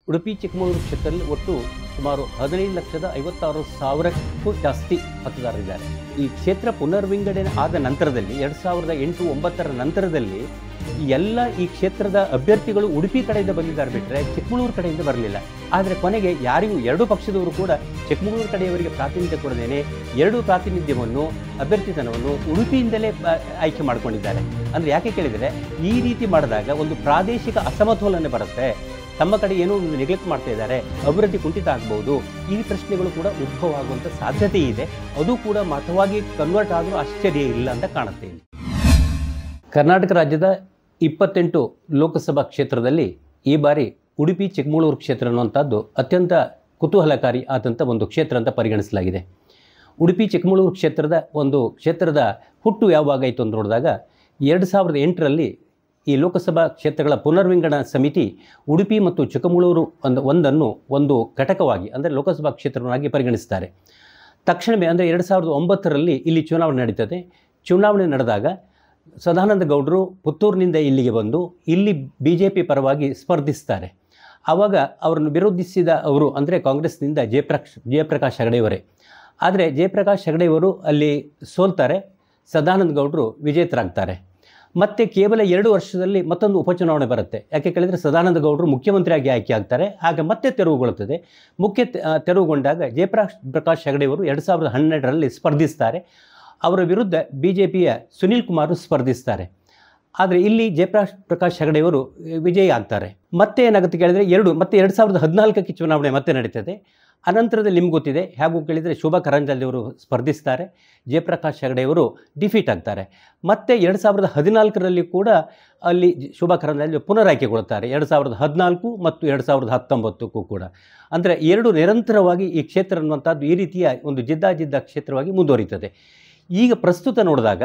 ಉಡುಪಿ ಚಿಕ್ಕಮಗಳೂರು ಕ್ಷೇತ್ರದಲ್ಲಿ ಒಟ್ಟು ಸುಮಾರು 15,56,000ಕ್ಕೂ ಜಾಸ್ತಿ ಮತದಾರರಿದ್ದಾರೆ. ಈ ಕ್ಷೇತ್ರ ಪುನರ್ವಿಂಗಡಣೆ ಆದ ನಂತರದಲ್ಲಿ 2008-9 ನಂತರದಲ್ಲಿ ಈ ಕ್ಷೇತ್ರದ ಅಭ್ಯರ್ಥಿಗಳು ಉಡುಪಿ ಕಡೆಯಿಂದ ಬಂದಿದ್ದಾರೆ ಬಿಟ್ಟರೆ ಚಿಕ್ಕಮಗಳೂರು ಕಡೆಯಿಂದ ಬರಲಿಲ್ಲ. ಆದರೆ ಕೊನೆಗೆ ಯಾರಿಗೂ ಎರಡೂ ಪಕ್ಷದವರು ಕೂಡ ಚಿಕ್ಕಮಗಳೂರು ಕಡೆಯವರಿಗೆ ಪ್ರಾತಿನಿಧ್ಯ ಕೊಡದೇನೆ ಎರಡೂ ಪ್ರಾತಿನಿಧ್ಯವನ್ನು ಅಭ್ಯರ್ಥಿತನವನ್ನು ಉಡುಪಿಯಿಂದಲೇ ಆಯ್ಕೆ ಮಾಡಿಕೊಂಡಿದ್ದಾರೆ. ಅಂದರೆ ಯಾಕೆ ಕೇಳಿದರೆ ಈ ರೀತಿ ಮಾಡಿದಾಗ ಒಂದು ಪ್ರಾದೇಶಿಕ ಅಸಮತೋಲನೆ ಬರುತ್ತೆ. ತಮ್ಮ ಕಡೆ ಏನೋ ಒಂದು ನೆಗ್ಲೆಕ್ಟ್ ಮಾಡ್ತಾ ಇದ್ದಾರೆ, ಅಭಿವೃದ್ಧಿ ಕುಂಠಿತ ಆಗ್ಬೋದು, ಈ ಪ್ರಶ್ನೆಗಳು ಕೂಡ ಉದ್ಭವ ಆಗುವಂಥ ಸಾಧ್ಯತೆ ಇದೆ. ಅದು ಕೂಡ ಮತವಾಗಿ ಕನ್ವರ್ಟ್ ಆದರೂ ಆಶ್ಚರ್ಯ ಇಲ್ಲ ಅಂತ ಕಾಣುತ್ತೆ. ಕರ್ನಾಟಕ ರಾಜ್ಯದ 28 ಲೋಕಸಭಾ ಕ್ಷೇತ್ರದಲ್ಲಿ ಈ ಬಾರಿ ಉಡುಪಿ ಚಿಕ್ಕಮಗಳೂರು ಕ್ಷೇತ್ರ ಅನ್ನುವಂಥದ್ದು ಅತ್ಯಂತ ಕುತೂಹಲಕಾರಿ ಆದಂಥ ಒಂದು ಕ್ಷೇತ್ರ ಅಂತ ಪರಿಗಣಿಸಲಾಗಿದೆ. ಉಡುಪಿ ಚಿಕ್ಕಮಗಳೂರು ಕ್ಷೇತ್ರದ ಹುಟ್ಟು ಯಾವಾಗ ಆಯಿತು ಅಂತ ನೋಡಿದಾಗ 2008ರಲ್ಲಿ ಈ ಲೋಕಸಭಾ ಕ್ಷೇತ್ರಗಳ ಪುನರ್ವಿಂಗಡಣಾ ಸಮಿತಿ ಉಡುಪಿ ಮತ್ತು ಚಿಕ್ಕಮಗಳೂರು ಒಂದನ್ನು ಒಂದು ಘಟಕವಾಗಿ ಅಂದರೆ ಲೋಕಸಭಾ ಕ್ಷೇತ್ರವನ್ನಾಗಿ ಪರಿಗಣಿಸ್ತಾರೆ. ತಕ್ಷಣವೇ ಅಂದರೆ 2009ರಲ್ಲಿ ಇಲ್ಲಿ ಚುನಾವಣೆ ನಡೀತದೆ. ಚುನಾವಣೆ ನಡೆದಾಗ ಸದಾನಂದ ಗೌಡರು ಪುತ್ತೂರಿನಿಂದ ಇಲ್ಲಿಗೆ ಬಂದು ಇಲ್ಲಿ BJP ಪರವಾಗಿ ಸ್ಪರ್ಧಿಸ್ತಾರೆ. ಆವಾಗ ಅವರನ್ನು ವಿರೋಧಿಸಿದ ಅವರು ಅಂದರೆ ಕಾಂಗ್ರೆಸ್ನಿಂದ ಜಯಪ್ರಕಾಶ್ ಹೆಗಡೆಯವರೇ. ಆದರೆ ಜಯಪ್ರಕಾಶ್ ಹೆಗಡೆಯವರು ಅಲ್ಲಿ ಸೋಲ್ತಾರೆ, ಸದಾನಂದ ಗೌಡರು ವಿಜೇತರಾಗ್ತಾರೆ. ಮತ್ತು ಕೇವಲ 2 ವರ್ಷದಲ್ಲಿ ಮತ್ತೊಂದು ಉಪಚುನಾವಣೆ ಬರುತ್ತೆ. ಯಾಕೆ ಕೇಳಿದರೆ ಸದಾನಂದ ಗೌಡರು ಮುಖ್ಯಮಂತ್ರಿಯಾಗಿ ಆಯ್ಕೆ ಆಗ್ತಾರೆ. ಆಗ ಮತ್ತೆ ತೆರವುಗೊಳ್ಳುತ್ತದೆ. ತೆರವುಗೊಂಡಾಗ ಜಯಪ್ರಕಾಶ್ ಹೆಗಡೆಯವರು 2012ರಲ್ಲಿ ಸ್ಪರ್ಧಿಸ್ತಾರೆ. ಅವರ ವಿರುದ್ಧ BJPಯ ಸುನೀಲ್ ಕುಮಾರ್ ಸ್ಪರ್ಧಿಸ್ತಾರೆ. ಆದರೆ ಇಲ್ಲಿ ಜಯಪ್ರಕಾಶ್ ಹೆಗಡೆಯವರು ವಿಜಯಿ ಆಗ್ತಾರೆ. ಮತ್ತೆ ಏನಾಗುತ್ತೆ ಕೇಳಿದರೆ 2014ಕ್ಕೆ ಚುನಾವಣೆ ಮತ್ತೆ ನಡೀತದೆ. ಅನಂತರದಲ್ಲಿ ನಿಮ್ಗೆ ಗೊತ್ತಿದೆ, ಹೇಗೂ ಕೇಳಿದರೆ ಶೋಭಾ ಕರಂದ್ಲಾಜೆಯವರು ಸ್ಪರ್ಧಿಸ್ತಾರೆ, ಜಯಪ್ರಕಾಶ್ ಹೆಗಡೆಯವರು ಡಿಫೀಟ್ ಆಗ್ತಾರೆ. ಮತ್ತು 2014ರಲ್ಲಿ ಕೂಡ ಅಲ್ಲಿ ಶೋಭಾ ಕರಂದ್ಲಾಜೆ ಪುನರಾಯ್ಕೆಗೊಳ್ಳುತ್ತಾರೆ, 2014 ಮತ್ತು 2019ಕ್ಕೂ ಕೂಡ. ಅಂದರೆ ಎರಡು ನಿರಂತರವಾಗಿ ಈ ಕ್ಷೇತ್ರ ಅನ್ನುವಂಥದ್ದು ಈ ರೀತಿಯ ಒಂದು ಜಿದ್ದ ಕ್ಷೇತ್ರವಾಗಿ ಮುಂದುವರಿತದೆ. ಈಗ ಪ್ರಸ್ತುತ ನೋಡಿದಾಗ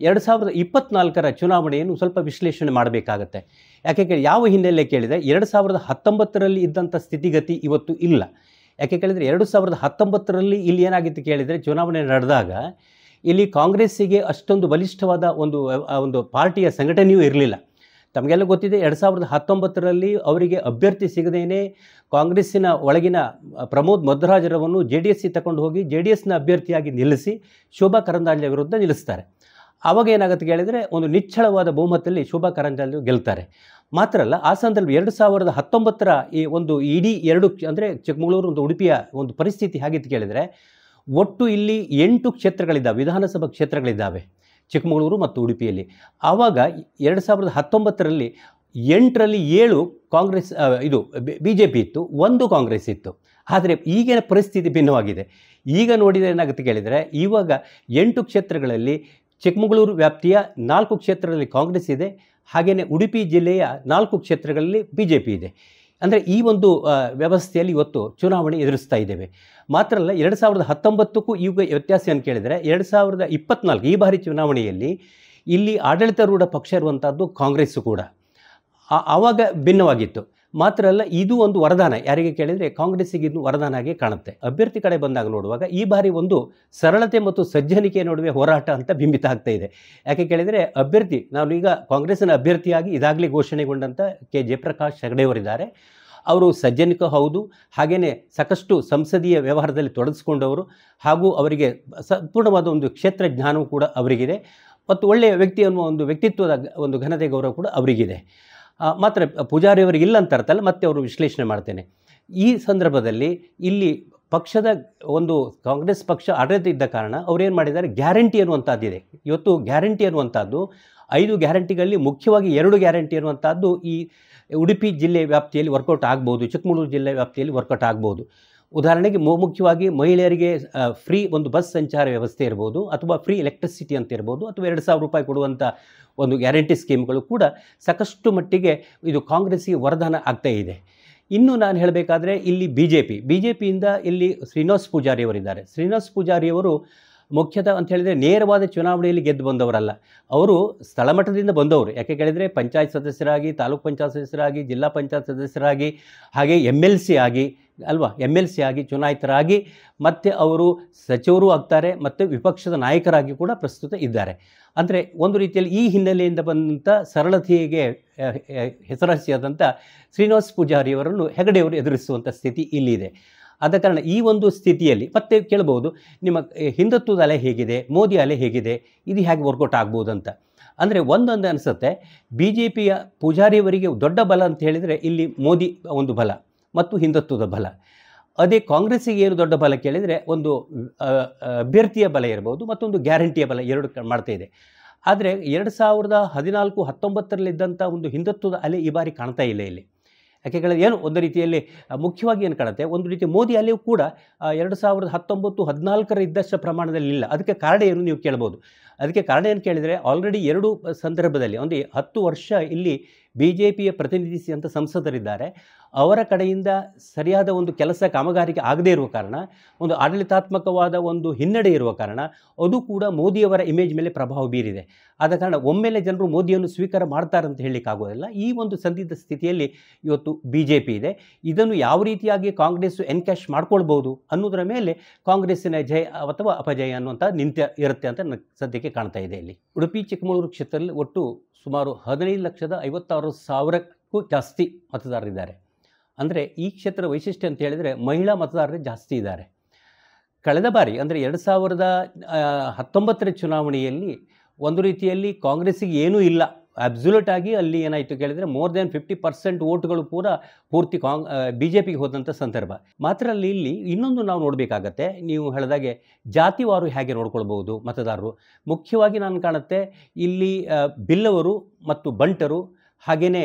2024ರ ಚುನಾವಣೆಯನ್ನು ಸ್ವಲ್ಪ ವಿಶ್ಲೇಷಣೆ ಮಾಡಬೇಕಾಗತ್ತೆ. ಯಾಕೆ ಯಾವ ಹಿನ್ನೆಲೆ ಕೇಳಿದರೆ 2019ರಲ್ಲಿ ಇದ್ದಂಥ ಸ್ಥಿತಿಗತಿ ಇವತ್ತು ಇಲ್ಲ. ಯಾಕೆ ಕೇಳಿದರೆ 2019ರಲ್ಲಿ ಇಲ್ಲಿ ಏನಾಗಿತ್ತು ಕೇಳಿದರೆ ಚುನಾವಣೆ ನಡೆದಾಗ ಇಲ್ಲಿ ಕಾಂಗ್ರೆಸ್ಸಿಗೆ ಅಷ್ಟೊಂದು ಬಲಿಷ್ಠವಾದ ಒಂದು ಪಾರ್ಟಿಯ ಸಂಘಟನೆಯೂ ಇರಲಿಲ್ಲ. ತಮಗೆಲ್ಲ ಗೊತ್ತಿದೆ, 2019ರಲ್ಲಿ ಅವರಿಗೆ ಅಭ್ಯರ್ಥಿ ಸಿಗದೇನೆ ಕಾಂಗ್ರೆಸ್ಸಿನ ಒಳಗಿನ ಪ್ರಮೋದ್ ಮಧ್ವರಾಜರವನ್ನು JDS ತಗೊಂಡು ಹೋಗಿ JDSನ ಅಭ್ಯರ್ಥಿಯಾಗಿ ನಿಲ್ಲಿಸಿ ಶೋಭಾ ಕರಂದ್ಲಾಜೆ ವಿರುದ್ಧ ನಿಲ್ಲಿಸ್ತಾರೆ. ಆವಾಗ ಏನಾಗುತ್ತೆ ಕೇಳಿದರೆ ಒಂದು ನಿಚ್ಚಳವಾದ ಬಹುಮತದಲ್ಲಿ ಶೋಭಾ ಕರಂದ್ಲಾಜೆ ಗೆಲ್ತಾರೆ. ಮಾತ್ರ ಅಲ್ಲ, ಆ ಸಂದರ್ಭ 2019ರ ಈ ಒಂದು ಇಡೀ ಅಂದರೆ ಚಿಕ್ಕಮಗಳೂರು ಒಂದು ಉಡುಪಿಯ ಒಂದು ಪರಿಸ್ಥಿತಿ ಹೇಗಿತ್ತು ಕೇಳಿದರೆ ಒಟ್ಟು ಇಲ್ಲಿ 8 ಕ್ಷೇತ್ರಗಳಿದ್ದಾವೆ, ವಿಧಾನಸಭಾ ಕ್ಷೇತ್ರಗಳಿದ್ದಾವೆ ಚಿಕ್ಕಮಗಳೂರು ಮತ್ತು ಉಡುಪಿಯಲ್ಲಿ. ಆವಾಗ 2019ರಲ್ಲಿ 8ರಲ್ಲಿ 7 ಕಾಂಗ್ರೆಸ್ BJP ಇತ್ತು, 1 ಕಾಂಗ್ರೆಸ್ ಇತ್ತು. ಆದರೆ ಈಗಿನ ಪರಿಸ್ಥಿತಿ ಭಿನ್ನವಾಗಿದೆ. ಈಗ ನೋಡಿದರೆ ಏನಾಗುತ್ತೆ ಕೇಳಿದರೆ ಇವಾಗ 8 ಕ್ಷೇತ್ರಗಳಲ್ಲಿ ಚಿಕ್ಕಮಗಳೂರು ವ್ಯಾಪ್ತಿಯ 4 ಕ್ಷೇತ್ರಗಳಲ್ಲಿ ಕಾಂಗ್ರೆಸ್ ಇದೆ, ಹಾಗೆಯೇ ಉಡುಪಿ ಜಿಲ್ಲೆಯ 4 ಕ್ಷೇತ್ರಗಳಲ್ಲಿ BJP ಇದೆ. ಅಂದರೆ ಈ ಒಂದು ವ್ಯವಸ್ಥೆಯಲ್ಲಿ ಇವತ್ತು ಚುನಾವಣೆ ಎದುರಿಸ್ತಾ ಇದ್ದೇವೆ. ಮಾತ್ರ ಅಲ್ಲ, 2019ಕ್ಕೂ ಈಗ ವ್ಯತ್ಯಾಸ ಏನು ಕೇಳಿದರೆ 2024 ಈ ಬಾರಿ ಚುನಾವಣೆಯಲ್ಲಿ ಇಲ್ಲಿ ಆಡಳಿತಾರೂಢ ಪಕ್ಷ ಇರುವಂಥದ್ದು ಕಾಂಗ್ರೆಸ್ಸು ಕೂಡ ಆವಾಗ ಭಿನ್ನವಾಗಿತ್ತು. ಮಾತ್ರ ಅಲ್ಲ, ಇದು ಒಂದು ವರದಾನ ಯಾರಿಗೆ ಕೇಳಿದರೆ ಕಾಂಗ್ರೆಸ್ಸಿಗೆ ಇದು ವರದಾನ ಆಗಿ ಕಾಣುತ್ತೆ. ಅಭ್ಯರ್ಥಿ ಕಡೆ ಬಂದಾಗ ನೋಡುವಾಗ ಈ ಬಾರಿ ಒಂದು ಸರಳತೆ ಮತ್ತು ಸಜ್ಜನಿಕೆ ನಡುವೆ ಹೋರಾಟ ಅಂತ ಬಿಂಬಿತ ಆಗ್ತಾ ಇದೆ. ಯಾಕೆ ಕೇಳಿದರೆ ನಾನು ಈಗ ಕಾಂಗ್ರೆಸ್ಸಿನ ಅಭ್ಯರ್ಥಿಯಾಗಿ ಇದಾಗಲೇ ಘೋಷಣೆಗೊಂಡಂಥ ಜಯಪ್ರಕಾಶ್ ಹೆಗಡೆಯವರಿದ್ದಾರೆ. ಅವರು ಸಜ್ಜನಿಕ ಹೌದು, ಹಾಗೆಯೇ ಸಾಕಷ್ಟು ಸಂಸದೀಯ ವ್ಯವಹಾರದಲ್ಲಿ ತೊಡಗಿಸ್ಕೊಂಡವರು, ಹಾಗೂ ಅವರಿಗೆ ಸಂಪೂರ್ಣವಾದ ಒಂದು ಕ್ಷೇತ್ರ ಜ್ಞಾನವೂ ಕೂಡ ಅವರಿಗಿದೆ, ಮತ್ತು ಒಳ್ಳೆಯ ವ್ಯಕ್ತಿ ಅನ್ನುವ ಒಂದು ವ್ಯಕ್ತಿತ್ವದ ಒಂದು ಘನತೆ ಗೌರವ ಕೂಡ ಅವರಿಗಿದೆ. ಮಾತ್ರ ಪೂಜಾರಿ ಅವರಿಗೆ ಇಲ್ಲ ಅಂತ ಅರ್ಥಲ್ಲ, ಮತ್ತೆ ಅವರು ವಿಶ್ಲೇಷಣೆ ಮಾಡ್ತೇನೆ. ಈ ಸಂದರ್ಭದಲ್ಲಿ ಇಲ್ಲಿ ಪಕ್ಷದ ಒಂದು ಕಾಂಗ್ರೆಸ್ ಪಕ್ಷ ಆಡಳಿತ ಇದ್ದ ಕಾರಣ ಅವರೇನು ಮಾಡಿದ್ದಾರೆ, ಗ್ಯಾರಂಟಿ ಅನ್ನುವಂಥದ್ದಿದೆ. ಇವತ್ತು ಗ್ಯಾರಂಟಿ ಅನ್ನುವಂಥದ್ದು 5 ಗ್ಯಾರಂಟಿಗಳಲ್ಲಿ ಮುಖ್ಯವಾಗಿ 2 ಗ್ಯಾರಂಟಿ ಅನ್ನುವಂಥದ್ದು ಈ ಉಡುಪಿ ಜಿಲ್ಲೆ ವ್ಯಾಪ್ತಿಯಲ್ಲಿ ವರ್ಕೌಟ್ ಆಗ್ಬೋದು, ಚಿಕ್ಕಮಗಳೂರು ಜಿಲ್ಲೆ ವ್ಯಾಪ್ತಿಯಲ್ಲಿ ವರ್ಕೌಟ್ ಆಗ್ಬೋದು. ಉದಾಹರಣೆಗೆ ಮುಖ್ಯವಾಗಿ ಮಹಿಳೆಯರಿಗೆ ಫ್ರೀ ಒಂದು ಬಸ್ ಸಂಚಾರ ವ್ಯವಸ್ಥೆ ಇರ್ಬೋದು, ಅಥವಾ ಫ್ರೀ ಎಲೆಕ್ಟ್ರಿಸಿಟಿ ಅಂತ ಇರ್ಬೋದು, ಅಥವಾ 2,000 ರೂಪಾಯಿ ಕೊಡುವಂಥ ಒಂದು ಗ್ಯಾರಂಟಿ ಸ್ಕೀಮ್ಗಳು ಕೂಡ ಸಾಕಷ್ಟು ಮಟ್ಟಿಗೆ ಇದು ಕಾಂಗ್ರೆಸ್ಸಿಗೆ ವರದಾನ ಆಗ್ತಾ ಇದೆ. ಇನ್ನು ನಾನು ಹೇಳಬೇಕಾದ್ರೆ ಇಲ್ಲಿ BJPಯಿಂದ ಇಲ್ಲಿ ಶ್ರೀನಿವಾಸ್ ಪೂಜಾರಿಯವರಿದ್ದಾರೆ. ಶ್ರೀನಿವಾಸ್ ಪೂಜಾರಿಯವರು ಮುಖ್ಯತಃ ಅಂತ ಹೇಳಿದರೆ ನೇರವಾದ ಚುನಾವಣೆಯಲ್ಲಿ ಗೆದ್ದು ಬಂದವರಲ್ಲ, ಅವರು ಸ್ಥಳಮಟ್ಟದಿಂದ ಬಂದವರು. ಯಾಕೆ ಕೇಳಿದರೆ ಪಂಚಾಯತ್ ಸದಸ್ಯರಾಗಿ, ತಾಲೂಕು ಪಂಚಾಯತ್ ಸದಸ್ಯರಾಗಿ, ಜಿಲ್ಲಾ ಪಂಚಾಯತ್ ಸದಸ್ಯರಾಗಿ, ಹಾಗೆ MLC ಆಗಿ ಅಲ್ವಾ MLC ಆಗಿ ಚುನಾಯಿತರಾಗಿ ಮತ್ತೆ ಅವರು ಸಚಿವರು ಆಗ್ತಾರೆ ಮತ್ತು ವಿಪಕ್ಷದ ನಾಯಕರಾಗಿ ಕೂಡ ಪ್ರಸ್ತುತ ಇದ್ದಾರೆ. ಅಂದರೆ ಒಂದು ರೀತಿಯಲ್ಲಿ ಈ ಹಿನ್ನೆಲೆಯಿಂದ ಬಂದಂಥ ಸರಳತೆಗೆ ಹೆಸರಾಸಿಯಾದಂಥ ಶ್ರೀನಿವಾಸ್ ಪೂಜಾರಿಯವರನ್ನು ಹೆಗಡೆಯವರು ಎದುರಿಸುವಂಥ ಸ್ಥಿತಿ ಇಲ್ಲಿದೆ. ಆದ ಕಾರಣ ಈ ಒಂದು ಸ್ಥಿತಿಯಲ್ಲಿ ಮತ್ತೆ ಕೇಳ್ಬೋದು, ನಿಮ್ಮ ಹಿಂದುತ್ವದ ಅಲೆ ಹೇಗಿದೆ, ಮೋದಿ ಅಲೆ ಹೇಗಿದೆ, ಇದು ಹೇಗೆ ವರ್ಕೌಟ್ ಆಗ್ಬೋದು ಅಂತ. ಅಂದರೆ ಒಂದೊಂದು ಅನಿಸುತ್ತೆ, BJPಯ ಪೂಜಾರಿಯವರಿಗೆ ದೊಡ್ಡ ಬಲ ಅಂತ ಹೇಳಿದರೆ ಇಲ್ಲಿ ಮೋದಿ ಒಂದು ಬಲ ಮತ್ತು ಹಿಂದುತ್ವದ ಬಲ. ಅದೇ ಕಾಂಗ್ರೆಸ್ಸಿಗೆ ಏನು ದೊಡ್ಡ ಬಲ ಕೇಳಿದರೆ ಒಂದು ಅಭ್ಯರ್ಥಿಯ ಬಲ ಇರ್ಬೋದು, ಮತ್ತೊಂದು ಗ್ಯಾರಂಟಿಯ ಬಲ, ಎರಡು ಮಾಡ್ತಾ ಇದೆ. ಆದರೆ 2014-19ರಲ್ಲಿದ್ದಂಥ ಒಂದು ಹಿಂದುತ್ವದ ಅಲೆ ಈ ಬಾರಿ ಕಾಣ್ತಾ ಇಲ್ಲ ಇಲ್ಲಿ. ಯಾಕೆ ಕೇಳಿದ್ರೆ ಏನು ಒಂದು ರೀತಿಯಲ್ಲಿ ಮುಖ್ಯವಾಗಿ ಏನು ಕಾಣುತ್ತೆ, ಒಂದು ರೀತಿ ಮೋದಿ ಅಲೆಯೂ ಕೂಡ 2019-14 ಇದ್ದಷ್ಟು ಪ್ರಮಾಣದಲ್ಲಿ ಇಲ್ಲ. ಅದಕ್ಕೆ ಕಾರಣ ಏನು ನೀವು ಕೇಳ್ಬೋದು. ಅದಕ್ಕೆ ಕಾರಣ ಏನು ಕೇಳಿದರೆ, ಆಲ್ರೆಡಿ 2 ಸಂದರ್ಭದಲ್ಲಿ ಒಂದು 10 ವರ್ಷ ಇಲ್ಲಿ BJPಯ ಪ್ರತಿನಿಧಿಸಿದಂಥ ಸಂಸದರಿದ್ದಾರೆ. ಅವರ ಕಡೆಯಿಂದ ಸರಿಯಾದ ಒಂದು ಕೆಲಸ ಕಾಮಗಾರಿಗೆ ಆಗದೇ ಇರುವ ಕಾರಣ, ಒಂದು ಆಡಳಿತಾತ್ಮಕವಾದ ಒಂದು ಹಿನ್ನಡೆ ಇರುವ ಕಾರಣ ಅದು ಕೂಡ ಮೋದಿಯವರ ಇಮೇಜ್ ಮೇಲೆ ಪ್ರಭಾವ ಬೀರಿದೆ. ಆದ ಕಾರಣ ಒಮ್ಮೆಲೆ ಜನರು ಮೋದಿಯನ್ನು ಸ್ವೀಕಾರ ಮಾಡ್ತಾರೆ ಅಂತ ಹೇಳಲಿಕ್ಕಾಗೋದಿಲ್ಲ. ಈ ಒಂದು ಸಂದಿಗ್ಧ ಸ್ಥಿತಿಯಲ್ಲಿ ಇವತ್ತು BJP ಇದೆ. ಇದನ್ನು ಯಾವ ರೀತಿಯಾಗಿ ಕಾಂಗ್ರೆಸ್ ಎನ್ಕ್ಯಾಶ್ ಮಾಡ್ಕೊಳ್ಬೋದು ಅನ್ನೋದರ ಮೇಲೆ ಕಾಂಗ್ರೆಸ್ಸಿನ ಜಯ ಅಥವಾ ಅಪಜಯ ಅನ್ನುವಂಥ ಇರುತ್ತೆ ಅಂತ ಸದ್ಯಕ್ಕೆ ಕಾಣ್ತಾ ಇದೆ. ಇಲ್ಲಿ ಉಡುಪಿ ಚಿಕ್ಕಮಗಳೂರು ಕ್ಷೇತ್ರದಲ್ಲಿ ಒಟ್ಟು ಸುಮಾರು 15,56,000ಕ್ಕೂ ಜಾಸ್ತಿ ಮತದಾರರಿದ್ದಾರೆ. ಅಂದರೆ ಈ ಕ್ಷೇತ್ರದ ವೈಶಿಷ್ಟ್ಯ ಅಂತ ಹೇಳಿದರೆ ಮಹಿಳಾ ಮತದಾರರೇ ಜಾಸ್ತಿ ಇದ್ದಾರೆ. ಕಳೆದ ಬಾರಿ ಅಂದರೆ 2019ರ ಚುನಾವಣೆಯಲ್ಲಿ ಒಂದು ರೀತಿಯಲ್ಲಿ ಕಾಂಗ್ರೆಸ್ಸಿಗೆ ಏನೂ ಇಲ್ಲ, ಅಬ್ಸಲ್ಯೂಟ್ ಆಗಿ ಅಲ್ಲಿ ಏನಾಯಿತು ಕೇಳಿದರೆ ಮೋರ್ ದೆನ್ 50% ವೋಟ್ಗಳು ಪೂರ್ತಿ BJPಗೆ ಹೋದಂಥ ಸಂದರ್ಭ. ಮಾತ್ರ ಇಲ್ಲಿ ಇನ್ನೊಂದು ನಾವು ನೋಡಬೇಕಾಗತ್ತೆ, ನೀವು ಹೇಳಿದಾಗೆ ಜಾತಿವಾರು ಹೇಗೆ ನೋಡ್ಕೊಳ್ಬೋದು ಮತದಾರರು. ಮುಖ್ಯವಾಗಿ ನಾನು ಕಾಣುತ್ತೆ ಇಲ್ಲಿ ಬಿಲ್ಲವರು ಮತ್ತು ಬಂಟರು, ಹಾಗೆಯೇ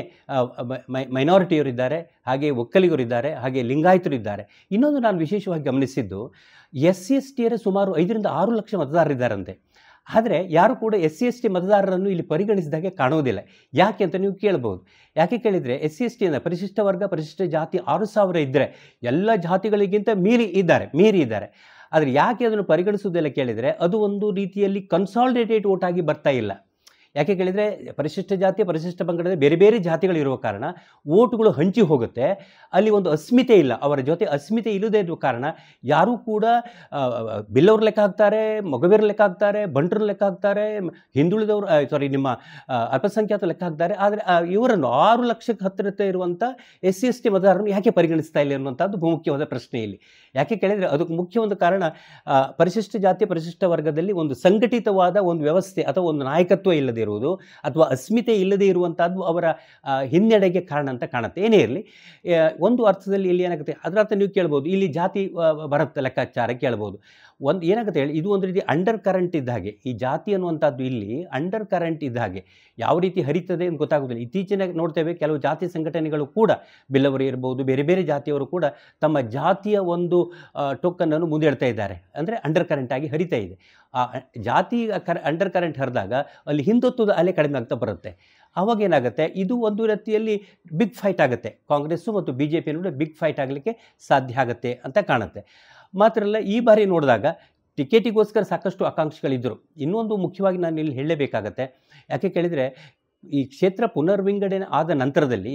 ಮೈನಾರಿಟಿಯವರಿದ್ದಾರೆ, ಹಾಗೆ ಒಕ್ಕಲಿಗರಿದ್ದಾರೆ, ಹಾಗೆ ಲಿಂಗಾಯತರಿದ್ದಾರೆ. ಇನ್ನೊಂದು ನಾನು ವಿಶೇಷವಾಗಿ ಗಮನಿಸಿದ್ದು, SC/STಯರೇ ಸುಮಾರು 5-6 ಲಕ್ಷ ಮತದಾರರಿದ್ದಾರಂತೆ. ಆದರೆ ಯಾರು ಕೂಡ SC/ST ಮತದಾರರನ್ನು ಇಲ್ಲಿ ಪರಿಗಣಿಸಿದಾಗೆ ಕಾಣುವುದಿಲ್ಲ. ಯಾಕೆ ಅಂತ ನೀವು ಕೇಳ್ಬೋದು. ಯಾಕೆ ಕೇಳಿದರೆ SC/ST ಅಂದರೆ ಪರಿಶಿಷ್ಟ ವರ್ಗ ಪರಿಶಿಷ್ಟ ಜಾತಿ 6,000 ಇದ್ದರೆ ಎಲ್ಲ ಜಾತಿಗಳಿಗಿಂತ ಮೀರಿ ಇದ್ದಾರೆ. ಆದರೆ ಯಾಕೆ ಅದನ್ನು ಪರಿಗಣಿಸುವುದಿಲ್ಲ ಕೇಳಿದರೆ, ಅದು ಒಂದು ರೀತಿಯಲ್ಲಿ ಕನ್ಸಾಲಿಡೇಟೆಡ್ ವೋಟ್ ಆಗಿ ಬರ್ತಾ ಇಲ್ಲ. ಯಾಕೆ ಕೇಳಿದರೆ ಪರಿಶಿಷ್ಟ ಜಾತಿ ಪರಿಶಿಷ್ಟ ಪಂಗಡದ ಬೇರೆ ಬೇರೆ ಜಾತಿಗಳಿರುವ ಕಾರಣ ವೋಟುಗಳು ಹಂಚಿ ಹೋಗುತ್ತೆ. ಅಲ್ಲಿ ಒಂದು ಅಸ್ಮಿತೆ ಇಲ್ಲ, ಅವರ ಜೊತೆ ಅಸ್ಮಿತೆ ಇಲ್ಲದೇ ಇರುವ ಕಾರಣ ಯಾರೂ ಕೂಡ ಬಿಲ್ಲವ್ರ ಲೆಕ್ಕ ಹಾಕ್ತಾರೆ, ಮೊಗವೀರ ಲೆಕ್ಕ ಹಾಕ್ತಾರೆ, ಬಂಟರ ಲೆಕ್ಕ ಹಾಕ್ತಾರೆ, ಹಿಂದುಳಿದವರು ನಿಮ್ಮ ಅಲ್ಪಸಂಖ್ಯಾತ ಲೆಕ್ಕ ಹಾಕ್ತಾರೆ. ಆದರೆ ಇವರನ್ನು 6 ಲಕ್ಷಕ್ಕೆ ಹತ್ತಿರ ಇರುವಂಥ SC/ST ಮತದಾರರನ್ನು ಯಾಕೆ ಪರಿಗಣಿಸ್ತಾ ಇಲ್ಲ ಅನ್ನುವಂಥದ್ದು ಬಹುಮುಖ್ಯವಾದ ಪ್ರಶ್ನೆ ಇಲ್ಲಿ. ಯಾಕೆ ಕೇಳಿದರೆ ಅದಕ್ಕೆ ಮುಖ್ಯ ಒಂದು ಕಾರಣ, ಪರಿಶಿಷ್ಟ ಜಾತಿ ಪರಿಶಿಷ್ಟ ವರ್ಗದಲ್ಲಿ ಒಂದು ಸಂಘಟಿತವಾದ ಒಂದು ವ್ಯವಸ್ಥೆ ಅಥವಾ ಒಂದು ನಾಯಕತ್ವ ಇಲ್ಲದೆ ಇರುವುದು ಅಥವಾ ಅಸ್ಮಿತೆ ಇಲ್ಲದೆ ಇರುವಂಥದ್ದು ಅವರ ಹಿನ್ನಡೆಗೆ ಕಾರಣ ಅಂತ ಕಾಣುತ್ತೆ. ಏನೇ ಇರಲಿ, ಒಂದು ಅರ್ಥದಲ್ಲಿ ಇಲ್ಲಿ ಏನಾಗುತ್ತೆ, ಅದರ ಅರ್ಥ ನೀವು ಕೇಳ್ಬೋದು, ಇಲ್ಲಿ ಜಾತಿ ಬರುತ್ತೆ ಲೆಕ್ಕಾಚಾರ ಕೇಳ್ಬೋದು. ಏನಾಗುತ್ತೆ ಹೇಳಿ, ಇದು ಒಂದು ರೀತಿ ಅಂಡರ್ ಕರೆಂಟ್ ಇದ್ದ ಹಾಗೆ. ಈ ಜಾತಿ ಅನ್ನುವಂಥದ್ದು ಇಲ್ಲಿ ಅಂಡರ್ ಕರೆಂಟ್ ಇದ್ದ ಹಾಗೆ, ಯಾವ ರೀತಿ ಹರಿತದೆ ಅಂತ ಗೊತ್ತಾಗೋದಿಲ್ಲ. ಇತ್ತೀಚಿನ ನೋಡ್ತೇವೆ, ಕೆಲವು ಜಾತಿ ಸಂಘಟನೆಗಳು ಕೂಡ, ಬಿಲ್ಲವರು ಇರ್ಬೋದು, ಬೇರೆ ಬೇರೆ ಜಾತಿಯವರು ಕೂಡ ತಮ್ಮ ಜಾತಿಯ ಒಂದು ಟೋಕನ್ನನ್ನು ಮುಂದಿಡ್ತಾ ಇದ್ದಾರೆ. ಅಂದರೆ ಅಂಡರ್ ಕರೆಂಟ್ ಆಗಿ ಹರಿತಾ ಇದೆ. ಆ ಜಾತಿ ಅಂಡರ್ ಕರೆಂಟ್ ಹರಿದಾಗ ಅಲ್ಲಿ ಹಿಂದುತ್ವದ ಅಲೆ ಕಡಿಮೆ ಆಗ್ತಾ ಬರುತ್ತೆ. ಆವಾಗ ಏನಾಗುತ್ತೆ, ಇದು ಒಂದು ರೀತಿಯಲ್ಲಿ ಬಿಗ್ ಫೈಟ್ ಆಗುತ್ತೆ. ಕಾಂಗ್ರೆಸ್ಸು ಮತ್ತು BJP ನಡುವೆ ಬಿಗ್ ಫೈಟ್ ಆಗಲಿಕ್ಕೆ ಸಾಧ್ಯ ಆಗುತ್ತೆ ಅಂತ ಕಾಣುತ್ತೆ. ಮಾತ್ರ ಅಲ್ಲ, ಈ ಬಾರಿ ನೋಡಿದಾಗ ಟಿಕೆಟಿಗೋಸ್ಕರ ಸಾಕಷ್ಟು ಆಕಾಂಕ್ಷಿಗಳಿದ್ದರು. ಇನ್ನೊಂದು ಮುಖ್ಯವಾಗಿ ನಾನು ಇಲ್ಲಿ ಹೇಳಲೇಬೇಕಾಗತ್ತೆ. ಯಾಕೆ ಕೇಳಿದರೆ, ಈ ಕ್ಷೇತ್ರ ಪುನರ್ವಿಂಗಡಣೆ ಆದ ನಂತರದಲ್ಲಿ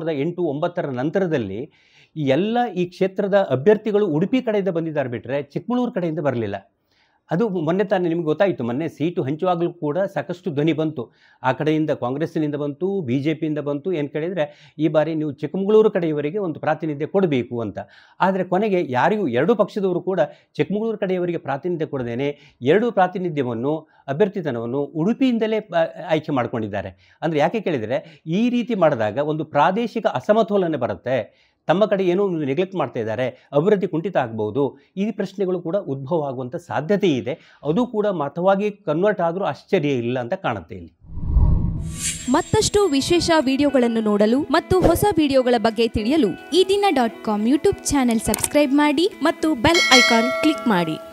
2008-9ರ ನಂತರದಲ್ಲಿ ಈ ಕ್ಷೇತ್ರದ ಅಭ್ಯರ್ಥಿಗಳು ಉಡುಪಿ ಕಡೆಯಿಂದ ಬಂದಿದ್ದಾರೆ ಬಿಟ್ಟರೆ ಚಿಕ್ಕಮಗಳೂರು ಕಡೆಯಿಂದ ಬರಲಿಲ್ಲ. ಅದು ಮೊನ್ನೆ ತಾನೇ ನಿಮಗೆ ಗೊತ್ತಾಯಿತು. ಮೊನ್ನೆ ಸೀಟು ಹಂಚುವಾಗಲೂ ಕೂಡ ಸಾಕಷ್ಟು ಧ್ವನಿ ಬಂತು. ಆ ಕಡೆಯಿಂದ ಕಾಂಗ್ರೆಸ್ಸಿನಿಂದ ಬಂತು, BJPಯಿಂದ ಬಂತು. ಏನು ಕೇಳಿದರೆ, ಈ ಬಾರಿ ನೀವು ಚಿಕ್ಕಮಗಳೂರು ಕಡೆಯವರಿಗೆ ಒಂದು ಪ್ರಾತಿನಿಧ್ಯ ಕೊಡಬೇಕು ಅಂತ. ಆದರೆ ಕೊನೆಗೆ ಯಾರಿಗೂ, ಎರಡೂ ಪಕ್ಷದವರು ಕೂಡ ಚಿಕ್ಕಮಗಳೂರು ಕಡೆಯವರಿಗೆ ಪ್ರಾತಿನಿಧ್ಯ ಕೊಡದೇನೆ ಪ್ರಾತಿನಿಧ್ಯವನ್ನು, ಅಭ್ಯರ್ಥಿತನವನ್ನು ಉಡುಪಿಯಿಂದಲೇ ಆಯ್ಕೆ ಮಾಡ್ಕೊಂಡಿದ್ದಾರೆ. ಅಂದರೆ ಯಾಕೆ ಕೇಳಿದರೆ, ಈ ರೀತಿ ಮಾಡಿದಾಗ ಒಂದು ಪ್ರಾದೇಶಿಕ ಅಸಮತೋಲನೆ ಬರುತ್ತೆ. ತಮ್ಮ ಕಡೆ ಏನೋ ನೆಗ್ಲೆಕ್ಟ್ ಮಾಡ್ತಾ ಇದ್ದಾರೆ, ಅಭಿವೃದ್ಧಿ ಕುಂಠಿತ ಆಗ್ಬೋದು. ಈ ಪ್ರಶ್ನೆಗಳು ಕೂಡ ಉದ್ಭವ ಆಗುವಂಥ ಸಾಧ್ಯತೆ ಇದೆ. ಅದು ಕೂಡ ಮತವಾಗಿ ಕನ್ವರ್ಟ್ ಆದರೂ ಆಶ್ಚರ್ಯ ಇಲ್ಲ ಅಂತ ಕಾಣುತ್ತೆ ಇಲ್ಲಿ. ಮತ್ತಷ್ಟು ವಿಶೇಷ ವಿಡಿಯೋಗಳನ್ನು ನೋಡಲು ಮತ್ತು ಹೊಸ ವಿಡಿಯೋಗಳ ಬಗ್ಗೆ ತಿಳಿಯಲು EDina.com ಯೂಟ್ಯೂಬ್ ಚಾನೆಲ್ ಸಬ್ಸ್ಕ್ರೈಬ್ ಮಾಡಿ ಮತ್ತು ಬೆಲ್ ಐಕಾನ್ ಕ್ಲಿಕ್ ಮಾಡಿ.